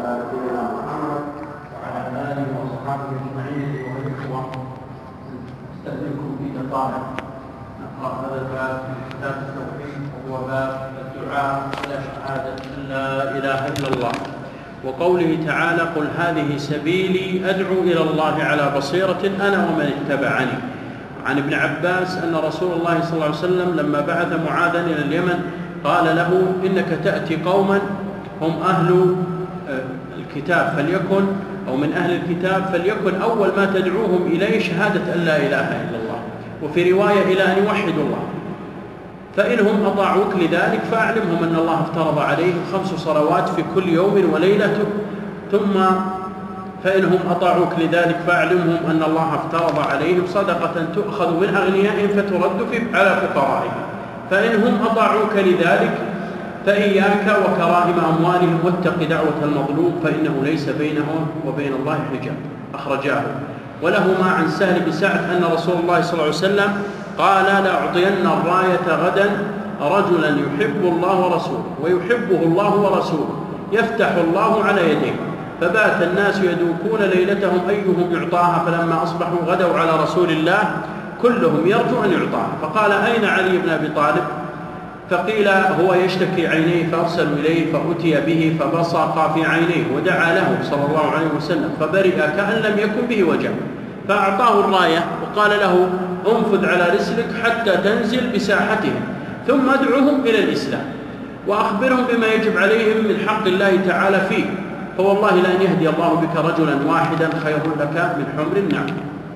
على نبينا محمد وعلى آله وصحبه أجمعين. والإخوة نستأذنكم في دقائق نقرأ هذا الباب من كتاب التوحيد وهو باب الدعاء إلى شهادة أن لا إله إلا الله، وقوله تعالى: قل هذه سبيلي أدعو إلى الله على بصيرة أنا ومن اتبعني. عن ابن عباس أن رسول الله صلى الله عليه وسلم لما بعث معاذا إلى اليمن قال له: إنك تأتي قوما هم أهل الكتاب فليكن أو من أهل الكتاب فليكن أول ما تدعوهم إليه شهادة أن لا إله إلا الله، وفي رواية إلى أن يوحدوا الله، فإنهم أطاعوك لذلك فأعلمهم أن الله افترض عليهم 5 صلوات في كل يوم وليلة، ثم فإنهم أطاعوك لذلك فأعلمهم أن الله افترض عليهم صدقة تؤخذ من أغنيائهم فترد على فقرائهم، فإنهم أطاعوك لذلك فإياك وكرائم أموالهم واتق دعوة المظلوم فإنه ليس بينهم وبين الله حجاب. أخرجاه. ولهما عن سهل بن سعد أن رسول الله صلى الله عليه وسلم قال: لأعطين الراية غدا رجلا يحب الله ورسوله ويحبه الله ورسوله يفتح الله على يديه. فبات الناس يدوكون ليلتهم أيهم يعطاها، فلما أصبحوا غدوا على رسول الله كلهم يرجو أن يعطاها، فقال: أين علي بن أبي طالب؟ فقيل: هو يشتكي عينيه، فأرسلوا إليه فأتي به فبصق في عينيه ودعا له صلى الله عليه وسلم فبرئ كأن لم يكن به وجع، فأعطاه الراية وقال له: انفذ على رسلك حتى تنزل بساحتهم ثم ادعوهم إلى الإسلام وأخبرهم بما يجب عليهم من حق الله تعالى فيه، فوالله لأن يهدي الله بك رجلا واحدا خير لك من حمر النعم.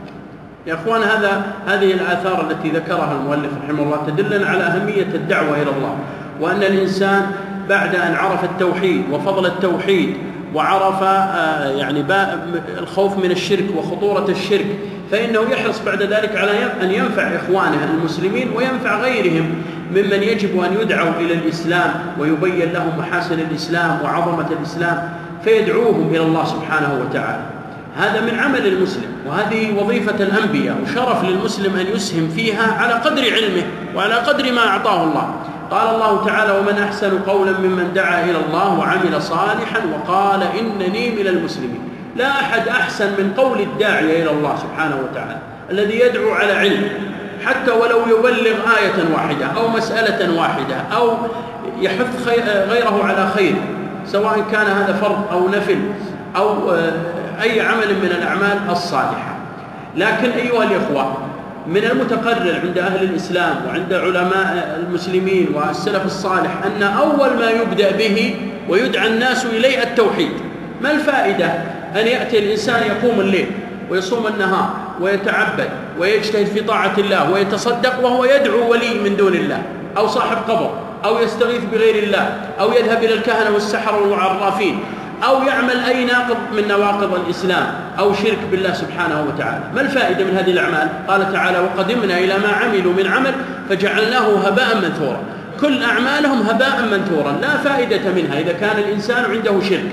يا أخوان، هذه الآثار التي ذكرها المؤلف رحمه الله تدلنا على أهمية الدعوة إلى الله، وأن الإنسان بعد أن عرف التوحيد وفضل التوحيد وعرف يعني الخوف من الشرك وخطورة الشرك، فإنه يحرص بعد ذلك على أن ينفع إخوانه المسلمين وينفع غيرهم ممن يجب أن يدعوا إلى الإسلام ويبين لهم محاسن الإسلام وعظمة الإسلام، فيدعوهم إلى الله سبحانه وتعالى. هذا من عمل المسلم، وهذه وظيفة الأنبياء، وشرف للمسلم أن يسهم فيها على قدر علمه وعلى قدر ما أعطاه الله. قال الله تعالى: ومن أحسن قولا ممن دعا إلى الله وعمل صالحا وقال إنني من المسلمين. لا أحد أحسن من قول الداعية إلى الله سبحانه وتعالى الذي يدعو على علم، حتى ولو يبلغ آية واحدة أو مسألة واحدة أو يحث غيره على خير، سواء كان هذا فرض أو نفل أو أي عمل من الأعمال الصالحة. لكن أيها الإخوة، من المتقرر عند أهل الإسلام وعند علماء المسلمين والسلف الصالح أن أول ما يبدأ به ويدعى الناس إليه التوحيد. ما الفائدة أن يأتي الإنسان يقوم الليل ويصوم النهار ويتعبد ويجتهد في طاعة الله ويتصدق وهو يدعو ولي من دون الله أو صاحب قبر أو يستغيث بغير الله أو يذهب إلى الكهنة والسحرة والعرافين أو يعمل أي ناقض من نواقض الإسلام أو شرك بالله سبحانه وتعالى؟ ما الفائدة من هذه الأعمال؟ قال تعالى: وقدمنا إلى ما عملوا من عمل فجعلناه هباء منثورا. كل أعمالهم هباء منثورا لا فائدة منها إذا كان الإنسان عنده شرك.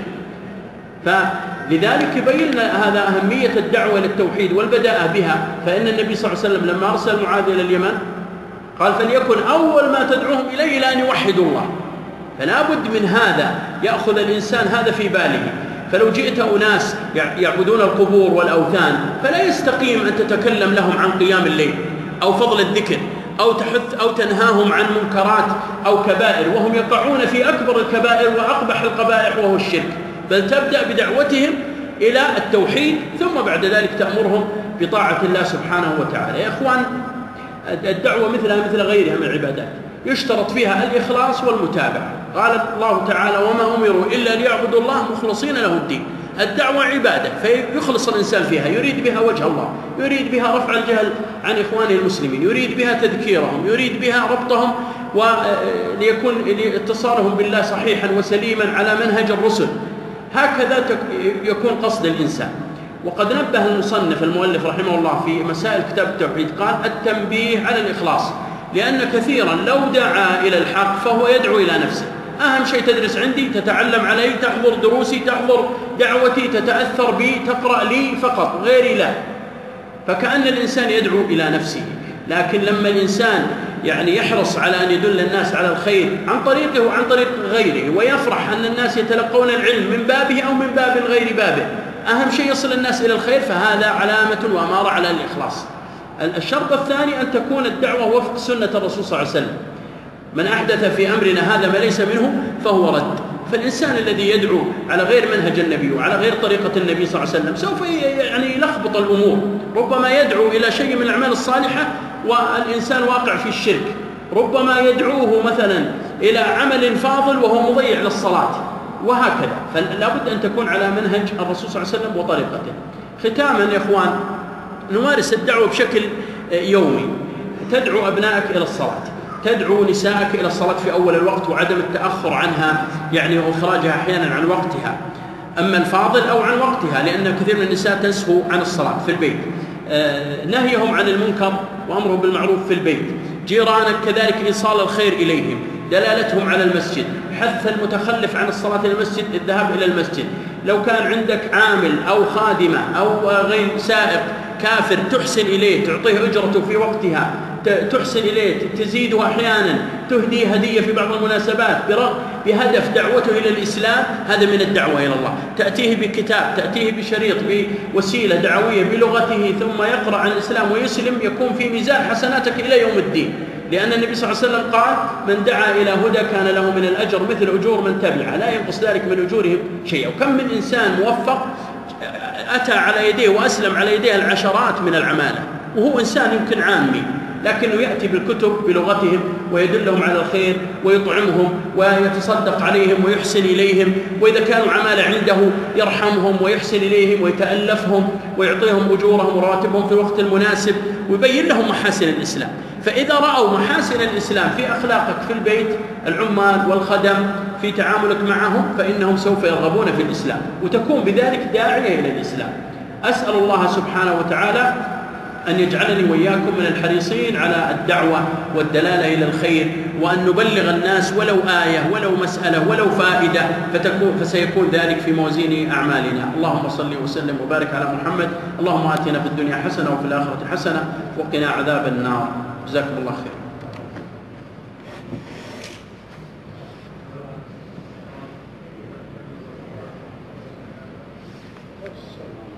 فلذلك يبين هذا أهمية الدعوة للتوحيد والبداءة بها. فإن النبي صلى الله عليه وسلم لما أرسل معاذ إلى اليمن قال: فليكن أول ما تدعوهم إليه إلى أن يوحدوا الله. فلا بد من هذا، يأخذ الإنسان هذا في باله. فلو جئت أناس يعبدون القبور والأوثان فلا يستقيم أن تتكلم لهم عن قيام الليل أو فضل الذكر أو تحث أو تنهاهم عن منكرات أو كبائر وهم يقعون في أكبر الكبائر وأقبح القبائح وهو الشرك، بل تبدأ بدعوتهم إلى التوحيد ثم بعد ذلك تأمرهم بطاعة الله سبحانه وتعالى. يا إخوان، الدعوة مثلها مثل غيرها من العبادات يشترط فيها الإخلاص والمتابعة. قال الله تعالى: وما أمروا إلا ليعبدوا الله مخلصين له الدين. الدعوة عبادة فيخلص الإنسان فيها، يريد بها وجه الله، يريد بها رفع الجهل عن إخوانه المسلمين، يريد بها تذكيرهم، يريد بها ربطهم وليكون اتصالهم بالله صحيحا وسليما على منهج الرسل. هكذا يكون قصد الإنسان. وقد نبه المصنف المؤلف رحمه الله في مسائل كتاب التوحيد قال: التنبيه على الإخلاص، لأن كثيرا لو دعا إلى الحق فهو يدعو إلى نفسه. أهم شيء تدرس عندي، تتعلم علي، تحضر دروسي، تحضر دعوتي، تتأثر بي، تقرأ لي فقط، غيري لا. فكأن الإنسان يدعو إلى نفسه. لكن لما الإنسان يعني يحرص على أن يدل الناس على الخير عن طريقه وعن طريق غيره، ويفرح أن الناس يتلقون العلم من بابه أو من باب غير بابه، أهم شيء يصل الناس إلى الخير، فهذا علامة وأمارة على الإخلاص. الشرط الثاني أن تكون الدعوة وفق سنة الرسول صلى الله عليه وسلم. من أحدث في أمرنا هذا ما ليس منه فهو رد. فالإنسان الذي يدعو على غير منهج النبي وعلى غير طريقة النبي صلى الله عليه وسلم سوف يعني يلخبط الأمور، ربما يدعو إلى شيء من الأعمال الصالحة والإنسان واقع في الشرك، ربما يدعوه مثلا إلى عمل فاضل وهو مضيع للصلاة، وهكذا. فلا بد أن تكون على منهج الرسول صلى الله عليه وسلم وطريقته. ختاما يا إخوان، نمارس الدعوة بشكل يومي. تدعو أبنائك إلى الصلاة، تدعو نسائك إلى الصلاة في أول الوقت وعدم التأخر عنها، يعني وإخراجها أحيانا عن وقتها، أما الفاضل أو عن وقتها، لأن كثير من النساء تسهو عن الصلاة في البيت. نهيهم عن المنكر وأمرهم بالمعروف في البيت. جيرانك كذلك إيصال الخير إليهم، دلالتهم على المسجد، حث المتخلف عن الصلاة إلى المسجد الذهاب إلى المسجد. لو كان عندك عامل أو خادمة أو غير سائق كافر تحسن إليه، تعطيه أجرته في وقتها، تحسن إليه، تزيده أحيانا، تهدي هدية في بعض المناسبات بهدف دعوته إلى الإسلام، هذا من الدعوة إلى الله. تأتيه بكتاب، تأتيه بشريط، بوسيلة دعوية بلغته، ثم يقرأ عن الإسلام ويسلم، يكون في ميزان حسناتك إلى يوم الدين، لأن النبي صلى الله عليه وسلم قال: من دعا إلى هدى كان له من الأجر مثل أجور من تبعه، لا ينقص ذلك من أجورهم شيئا. وكم من إنسان موفق أتى على يديه وأسلم على يديه العشرات من العمالة، وهو إنسان يمكن عامي، لكنه يأتي بالكتب بلغتهم ويدلهم على الخير ويطعمهم ويتصدق عليهم ويحسن إليهم، وإذا كانوا عمالة عنده يرحمهم ويحسن إليهم ويتألفهم ويعطيهم أجورهم وراتبهم في الوقت المناسب، ويبين لهم محاسن الإسلام. فإذا رأوا محاسن الإسلام في أخلاقك في البيت، العمال والخدم في تعاملك معهم، فإنهم سوف يرغبون في الإسلام، وتكون بذلك داعية إلى الإسلام. أسأل الله سبحانه وتعالى أن يجعلني وإياكم من الحريصين على الدعوة والدلالة إلى الخير، وأن نبلغ الناس ولو آية ولو مسألة ولو فائدة، فسيكون ذلك في موازين أعمالنا. اللهم صل وسلم وبارك على محمد. اللهم آتنا في الدنيا حسنة وفي الآخرة حسنة وقنا عذاب النار. جزاكم الله خير.